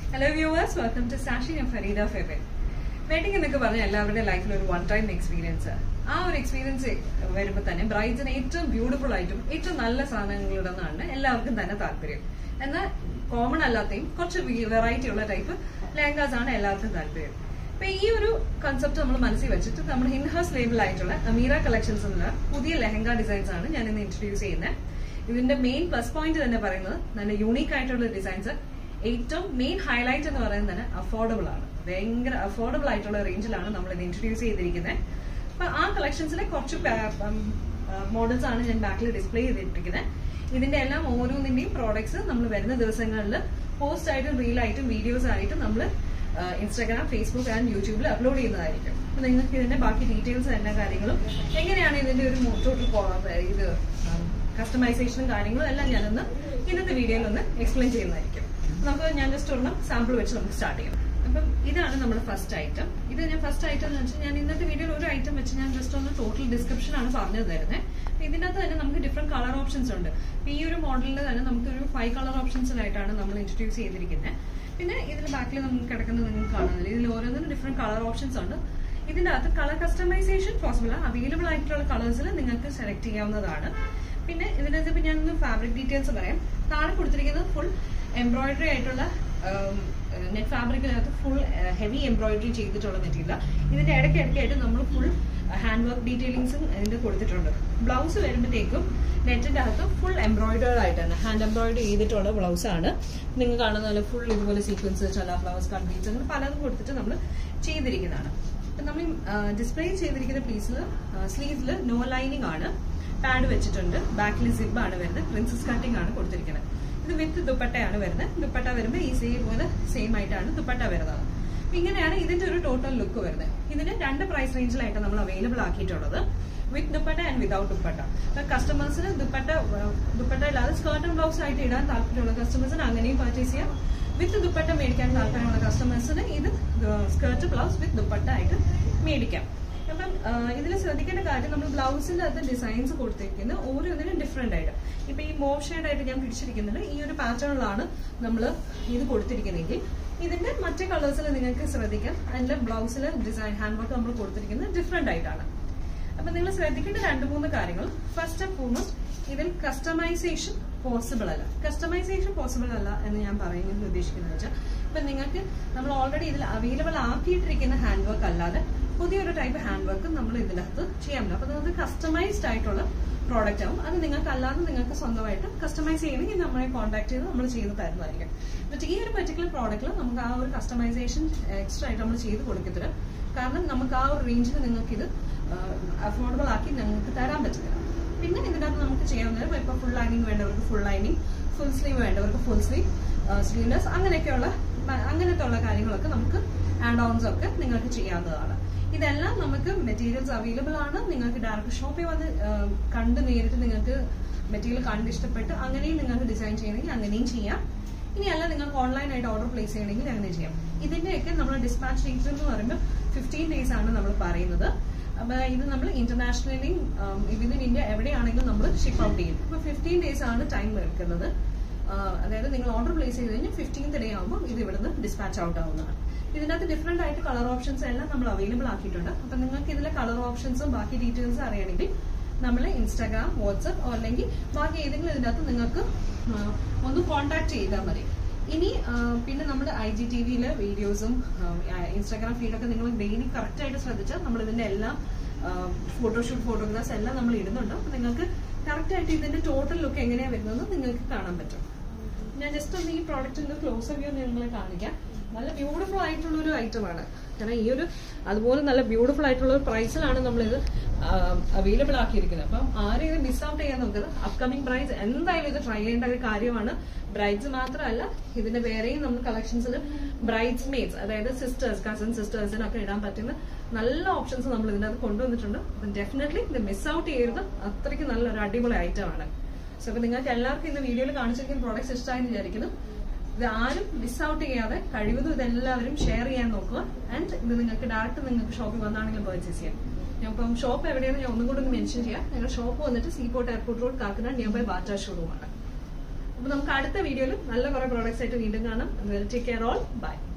Hello viewers, welcome to saashebyfaridafebin. Wedding എന്നൊക്കെ പറഞ്ഞാൽ എല്ലാവരുടെ ലൈഫിൽ ഒരു വൺ ടൈം എക്സ്പീരിയൻസ്. ആ ഒരു എക്സ്പീരിയൻസ് വരുമ്പോൾ തന്നെ ബ്രൈഡ്സിന് ഏറ്റവും ബ്യൂട്ടിഫുൾ ആയിട്ടും ഏറ്റവും നല്ല സാധനങ്ങളിടുന്നതാണ് എല്ലാവർക്കും തന്നെ താല്പര്യം. എന്നാൽ കോമൺ അല്ലാത്തയും കുറച്ച് വെറൈറ്റി ഉള്ള ടൈപ്പ് ലെഹങ്കാസ് ആണ് എല്ലാവർക്കും താല്പര്യം. അപ്പൊ ഈ ഒരു കൺസെപ്റ്റ് നമ്മൾ മനസ്സിൽ വെച്ചിട്ട് നമ്മുടെ ഇൻഹൗസ് ലേബിൾ ആയിട്ടുള്ള അമീറ കളക്ഷൻസ് എന്നുള്ള പുതിയ ലെഹങ്ക ഡിസൈൻസ് ആണ് ഞാൻ ഇന്ന് ഇൻട്രൊഡ്യൂസ് ചെയ്യുന്നത്. ഇതിന്റെ മെയിൻ പ്ലസ് പോയിന്റ് തന്നെ പറയുന്നത് നല്ല യൂണീക്ക് ആയിട്ടുള്ള ഡിസൈൻസ്. ഏറ്റവും മെയിൻ ഹൈലൈറ്റ് എന്ന് പറയുന്നത് തന്നെ അഫോർഡബിൾ ആണ്. ഭയങ്കര അഫോർഡബിൾ ആയിട്ടുള്ള റേഞ്ചിലാണ് നമ്മൾ ഇത് ഇൻട്രൊഡ്യൂസ് ചെയ്തിരിക്കുന്നത്. അപ്പൊ ആ കളക്ഷൻസിലെ കുറച്ച് മോഡൽസ് ആണ് ഞാൻ ബാക്കിൽ ഡിസ്പ്ലേ ചെയ്തിരിക്കുന്നത്. ഇതിന്റെ എല്ലാം ഓരോന്നിന്റെയും പ്രോഡക്ട്സ് നമ്മൾ വരുന്ന ദിവസങ്ങളിൽ പോസ്റ്റ് ആയിട്ടും റീലായിട്ടും വീഡിയോസ് ആയിട്ടും നമ്മൾ ഇൻസ്റ്റാഗ്രാം, ഫേസ്ബുക്ക് ആൻഡ് യൂട്യൂബിൽ അപ്ലോഡ് ചെയ്യുന്നതായിരിക്കും. അപ്പൊ നിങ്ങൾക്ക് ഇതിന്റെ ബാക്കി ഡീറ്റെയിൽസ് എല്ലാ കാര്യങ്ങളും എങ്ങനെയാണ് ഇതിന്റെ ഒരു ടോട്ടൽ ഇത് കസ്റ്റമൈസേഷനും കാര്യങ്ങളും എല്ലാം ഞാനൊന്ന് ഇന്നത്തെ വീഡിയോയിൽ ഒന്ന് എക്സ്പ്ലെയിൻ ചെയ്യുന്നതായിരിക്കും. നമുക്ക് ഞാൻ ജസ്റ്റ് ഒരെണ്ണം സാമ്പിൾ വെച്ച് നമുക്ക് സ്റ്റാർട്ട് ചെയ്യാം. അപ്പം ഇതാണ് നമ്മുടെ ഫസ്റ്റ് ഐറ്റം. ഇത് ഞാൻ ഫസ്റ്റ് ഐറ്റം എന്ന് വെച്ചാൽ ഞാൻ ഇന്നത്തെ വീഡിയോയിൽ ഒരു ഐറ്റം വെച്ച് ഞാൻ ജസ്റ്റ് ഒന്ന് ടോട്ടൽ ഡിസ്ക്രിപ്ഷൻ ആണ് പറഞ്ഞു തരുന്നത്. ഇതിനകത്ത് തന്നെ നമുക്ക് ഡിഫറെന്റ് കളർ ഓപ്ഷൻസ് ഉണ്ട്. ഈ ഒരു മോഡലിൽ തന്നെ നമുക്ക് ഒരു 5 കളർ ഓപ്ഷൻസിലായിട്ടാണ് നമ്മൾ ഇൻട്രൊഡ്യൂസ് ചെയ്തിരിക്കുന്നത്. പിന്നെ ഇതിന്റെ ബാക്കിൽ നമുക്ക് കിടക്കുന്നത് നിങ്ങൾക്ക് കാണുന്നില്ല. ഇതിൽ ഓരോന്നിനും ഡിഫറെന്റ് കളർ ഓപ്ഷൻസ് ഉണ്ട്. ഇതിന്റെ അകത്ത് കളർ കസ്റ്റമൈസേഷൻ പോസിബിൾ ആണ്. അവൈലബിൾ ആയിട്ടുള്ള കളേഴ്സിൽ നിങ്ങൾക്ക് സെലക്ട് ചെയ്യാവുന്നതാണ്. പിന്നെ ഇതിനകത്ത് ഇപ്പൊ ഞാനൊന്ന് ഫാബ്രിക് ഡീറ്റെയിൽസ് പറയാം. താഴെ കൊടുത്തിരിക്കുന്നത് ഫുൾ എംബ്രോയിഡറി ആയിട്ടുള്ള നെറ്റ് ഫാബ്രിക്കിനകത്ത് ഫുൾ ഹെവി എംബ്രോയിഡറി ചെയ്തിട്ടുള്ള മെറ്റീരിയൽ. ഇതിന്റെ ഇടയ്ക്കിടയ്ക്കായിട്ട് നമ്മൾ ഫുൾ ഹാൻഡ് വർക്ക് ഡീറ്റെയിലിംഗ്സും ഇതിന്റെ കൊടുത്തിട്ടുണ്ട്. ബ്ലൗസ് വരുമ്പോഴത്തേക്കും നെറ്റിന്റെ അകത്ത് ഫുൾ എംബ്രോയിഡേർഡ് ആയിട്ടാണ് ഹാൻഡ് എംബ്രോയിഡറി ചെയ്തിട്ടുള്ള ബ്ലൗസ് ആണ്. നിങ്ങൾ കാണുന്ന പോലെ ഫുൾ ഇതുപോലെ സീക്വൻസ്, ചില ഫ്ലവേഴ്സ്, കട്ട് ബീഡ്സ് അങ്ങനെ പലതും കൊടുത്തിട്ട് നമ്മൾ ചെയ്തിരിക്കുന്നതാണ്. നമ്മൾ ഡിസ്പ്ലേ ചെയ്തിരിക്കുന്ന പീസിൽ സ്ലീവ്സിൽ നോ ലൈനിങ് ആണ്, പാഡ് വെച്ചിട്ടുണ്ട്. ബാക്കിൽ സിബ് ആണ് വരുന്നത്. പ്രിൻസസ് കട്ടിംഗ് ആണ് കൊടുത്തിരിക്കുന്നത്. ഇത് വിത്ത് ദുപ്പട്ടയാണ് വരുന്നത്. ദുപ്പട്ട വരുമ്പോൾ ഈ സെയിം ആയിട്ടാണ് ദുപ്പട്ട വരുന്നത്. ഇങ്ങനെയാണ് ഇതിന്റെ ഒരു ടോട്ടൽ ലുക്ക് വരുന്നത്. ഇതിന് 2 പ്രൈസ് റേഞ്ചിലായിട്ട് നമ്മൾ അവൈലബിൾ ആക്കിയിട്ടുള്ളത്, with dupatta and without dupatta. കസ്റ്റമേഴ്സിന് ദുപ്പട്ട ഇല്ലാതെ സ്കേർട്ട് ആൻഡ് ബ്ലൗസ് ആയിട്ട് ഇടാൻ താല്പര്യമുള്ള കസ്റ്റമേഴ്സിന് അങ്ങനെയും പർച്ചേസ് ചെയ്യാം. വിത്ത് ദുപ്പട്ട മേടിക്കാൻ താല്പര്യമുള്ള കസ്റ്റമേഴ്സിന് ഇത് സ്കേർട്ട് ബ്ലൗസ് വിത്ത് ദുപ്പട്ട ആയിട്ട് മേടിക്കാം. അപ്പം ഇതിൽ ശ്രദ്ധിക്കേണ്ട കാര്യം, നമ്മൾ ബ്ലൗസിന്റെ അകത്ത് ഡിസൈൻസ് കൊടുത്തിരിക്കുന്നത് ഓരോന്നിനും ഡിഫറെന്റ് ആയിട്ട്. ഇപ്പൊ ഈ മോവ് ഷെയ്ഡ് ആയിട്ട് ഞാൻ പിടിച്ചിരിക്കുന്നുണ്ട്. ഈ ഒരു പാറ്റേണിലാണ് നമ്മൾ ഇത് കൊടുത്തിരിക്കുന്നതെങ്കിൽ ഇതിന്റെ മറ്റു കളേഴ്സിൽ നിങ്ങൾക്ക് ശ്രദ്ധിക്കാം. അതിന്റെ ബ്ലൗസിലെ ഡിസൈൻ ഹാൻഡ് വർക്ക് നമ്മൾ കൊടുത്തിരിക്കുന്നത് ഡിഫറെന്റ് ആയിട്ടാണ്. അപ്പൊ നിങ്ങൾ ശ്രദ്ധിക്കേണ്ട 2-3 കാര്യങ്ങൾ. ഫസ്റ്റ് ആൻഡ് ഫോർമോസ്റ്റ്, ഇതിൽ കസ്റ്റമൈസേഷൻ പോസിബിൾ അല്ല. കസ്റ്റമൈസേഷൻ പോസിബിൾ അല്ല എന്ന് ഞാൻ പറയുന്നത് ഉദ്ദേശിക്കുന്നത് വെച്ചാൽ, ഇപ്പൊ നിങ്ങൾക്ക് നമ്മൾ ഓൾറെഡി ഇതിൽ അവൈലബിൾ ആക്കിയിട്ടിരിക്കുന്ന ഹാൻഡ് വർക്ക് അല്ലാതെ പുതിയൊരു ടൈപ്പ് ഹാൻഡ് വർക്ക് നമ്മൾ ഇതിനകത്ത് ചെയ്യാൻ പറ്റും. അപ്പൊ നിങ്ങൾക്ക് കസ്റ്റമൈസ്ഡ് ആയിട്ടുള്ള പ്രോഡക്റ്റ് ആവും. അത് നിങ്ങൾക്ക് അല്ലാതെ നിങ്ങൾക്ക് സ്വന്തമായിട്ട് കസ്റ്റമൈസ് ചെയ്യണമെങ്കിൽ നമ്മളെ കോൺടാക്ട് ചെയ്ത് നമ്മൾ ചെയ്ത് തരുന്നതായിരിക്കും. പക്ഷേ ഈ ഒരു പെർട്ടിക്കുലർ പ്രോഡക്റ്റിൽ നമുക്ക് ആ ഒരു കസ്റ്റമൈസേഷൻ എക്സ്ട്രാ ആയിട്ട് നമ്മൾ ചെയ്ത് കൊടുക്കത്തില്ല. കാരണം നമുക്ക് ആ ഒരു റേഞ്ചിൽ നിങ്ങൾക്ക് ഇത് അഫോർഡബിൾ ആക്കി നിങ്ങൾക്ക് തരാൻ പറ്റത്തില്ല. പിന്നെ ഇതിനകത്ത് നമുക്ക് ചെയ്യാവുന്നത്, ഇപ്പൊ ഫുൾ ലൈനിങ് വേണ്ടവർക്ക് ഫുൾ ലൈനിങ്, ഫുൾ സ്ലീവ് വേണ്ടവർക്ക് ഫുൾ സ്ലീവ്, സ്ലീവ്ലെസ്, അങ്ങനത്തെ ഉള്ള കാര്യങ്ങളൊക്കെ നമുക്ക് ആഡ് ഓൺസ് ഒക്കെ നിങ്ങൾക്ക് ചെയ്യാവുന്നതാണ്. ഇതെല്ലാം നമുക്ക് മെറ്റീരിയൽസ് അവൈലബിൾ ആണ്. നിങ്ങൾക്ക് ഡയറക്റ്റ് ഷോപ്പിൽ വന്ന് കണ്ട് നേരിട്ട് നിങ്ങൾക്ക് മെറ്റീരിയൽ കണ്ട് ഇഷ്ടപ്പെട്ട് അങ്ങനെയും നിങ്ങൾക്ക് ഡിസൈൻ ചെയ്യണമെങ്കിൽ അങ്ങനെയും ചെയ്യാം. ഇനിയല്ല നിങ്ങൾക്ക് ഓൺലൈനായിട്ട് ഓർഡർ പ്ലേസ് ചെയ്യണമെങ്കിൽ അങ്ങനെ ചെയ്യാം. ഇതിന്റെയൊക്കെ നമ്മൾ ഡിസ്പാച്ച് ഡേറ്റ് എന്ന് പറയുമ്പോൾ 15 days ആണ് നമ്മൾ പറയുന്നത്. അപ്പൊ ഇത് നമ്മൾ ഇന്റർനാഷണലി വിതിൻ ഇന്ത്യ എവിടെയാണെങ്കിലും നമ്മൾ ഷിപ്പ് ഔട്ട് ചെയ്യും. ഇപ്പൊ 15 days ആണ് ടൈം എടുക്കുന്നത്. അതായത് നിങ്ങൾ ഓർഡർ പ്ലേസ് ചെയ്ത് കഴിഞ്ഞാൽ 15th day ആകുമ്പോൾ ഇത് ഇവിടുന്ന് ഡിസ്പാച്ച് ഔട്ട് ആവുന്നതാണ്. ഇതിനകത്ത് ഡിഫറെന്റ് ആയിട്ട് കളർ ഓപ്ഷൻസ് എല്ലാം നമ്മൾ അവൈലബിൾ ആക്കിയിട്ടുണ്ട്. അപ്പൊ നിങ്ങൾക്ക് ഇതിലെ കളർ ഓപ്ഷൻസും ബാക്കി ഡീറ്റെയിൽസും അറിയണമെങ്കിൽ നമ്മൾ ഇൻസ്റ്റാഗ്രാം, വാട്സ്ആപ്പ് അല്ലെങ്കിൽ ബാക്കി ഏതെങ്കിലും ഇതിനകത്ത് നിങ്ങൾക്ക് ഒന്ന് കോൺടാക്ട് ചെയ്താൽ മതി. ഇനി പിന്നെ നമ്മുടെ IGTVയിലെ വീഡിയോസും ഇൻസ്റ്റാഗ്രാം ഫീഡൊക്കെ നിങ്ങൾ ഡെയിലി കറക്റ്റ് ആയിട്ട് ശ്രദ്ധിച്ചാൽ നമ്മൾ ഇതിന്റെ എല്ലാം ഫോട്ടോഷൂട്ട് ഫോട്ടോഗ്രാഫ്സ് എല്ലാം നമ്മൾ ഇടുന്നുണ്ട്. അപ്പൊ നിങ്ങൾക്ക് കറക്റ്റ് ആയിട്ട് ഇതിന്റെ ടോട്ടൽ ലുക്ക് എങ്ങനെയാണ് വരുന്നത് നിങ്ങൾക്ക് കാണാൻ പറ്റും. ഞാൻ ജസ്റ്റ് ഒന്ന് ഈ പ്രോഡക്റ്റിന്റെ ക്ലോസ് വ്യൂ നിങ്ങളെ കാണിക്കാം. നല്ല ബ്യൂട്ടിഫുൾ ആയിട്ടുള്ള ഒരു ഐറ്റമാണ്. കാരണം ഈ ഒരു അതുപോലെ നല്ല ബ്യൂട്ടിഫുൾ ആയിട്ടുള്ള ഒരു പ്രൈസിലാണ് നമ്മളിത് അവൈലബിൾ ആക്കിയിരിക്കുന്നത്. അപ്പം ആരും ഇത് മിസ് ഔട്ട് ചെയ്യാൻ നോക്കുന്നത്. അപ്കമിംഗ് ബ്രൈഡ്സ് എന്തായാലും ഇത് ട്രൈ ചെയ്യേണ്ട ഒരു കാര്യമാണ്. ബ്രൈഡ്സ് മാത്രമല്ല, ഇതിന്റെ വേറെയും നമ്മൾ കളക്ഷൻസിൽ ബ്രൈഡ്സ് മെയ്ഡ്സ്, അതായത് സിസ്റ്റേഴ്സ്, കസിൻ സിസ്റ്റേഴ്സിനൊക്കെ ഇടാൻ പറ്റുന്ന നല്ല ഓപ്ഷൻസ് നമ്മൾ ഇതിനകത്ത് കൊണ്ടുവന്നിട്ടുണ്ട്. അപ്പം ഡെഫിനറ്റ്ലി ഇത് മിസ് ഔട്ട് ചെയ്യരുത്. അത്രയ്ക്ക് നല്ലൊരു അടിപൊളി ഐറ്റമാണ്. സോ അപ്പൊ നിങ്ങൾക്ക് എല്ലാവർക്കും ഇന്ന് വീഡിയോയിൽ കാണിച്ചിരിക്കുന്ന പ്രോഡക്ട്സ് ഇഷ്ടമായെന്ന് വിചാരിക്കുന്നു. ഇത് ആരും മിസ് ഔട്ട് ചെയ്യാതെ കഴിവതും ഇതെല്ലാവരും ഷെയർ ചെയ്യാൻ നോക്കുക. ആൻഡ് ഇത് നിങ്ങൾക്ക് ഡയറക്റ്റ് നിങ്ങൾക്ക് ഷോപ്പിൽ വന്നാണെങ്കിലും പർച്ചേസ് ചെയ്യാം. ഞാൻ ഇപ്പം ഷോപ്പ് എവിടെയാണ് ഞാൻ ഒന്നും കൂടെ ഒന്ന് മെൻഷൻ ചെയ്യാം. ഞങ്ങളുടെ ഷോപ്പ് വന്നിട്ട് seaport airport road, Kakkanad, near by BATA showroom ആണ്. അപ്പൊ നമുക്ക് അടുത്ത വീഡിയോയിൽ നല്ല കുറെ പ്രോഡക്ട്സ് ആയിട്ട് വീണ്ടും കാണാം. Take care all. ബൈ.